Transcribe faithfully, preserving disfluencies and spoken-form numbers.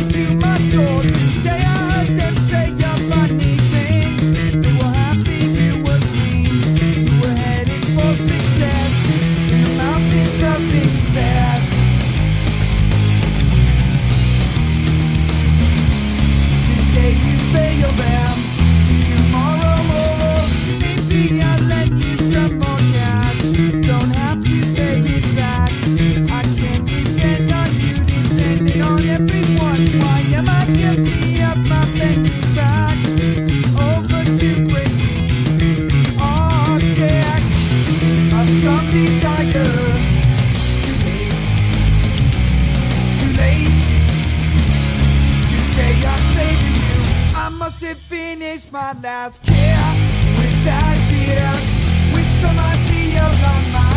me to my doors. Today I heard them say a funny thing. They were happy you were clean. You were headed for success in the mountains of excess. Today you fail them. Tomorrow, oh, maybe I'll lend you some more cash. Don't have to pay it back. I can't depend on you, depending on everyone. Why am I guilty of my bending back over to breaking the object of some desire? Too late, too late. Today I'm saving you. I must have finished my last care with that beer, with some ideas on my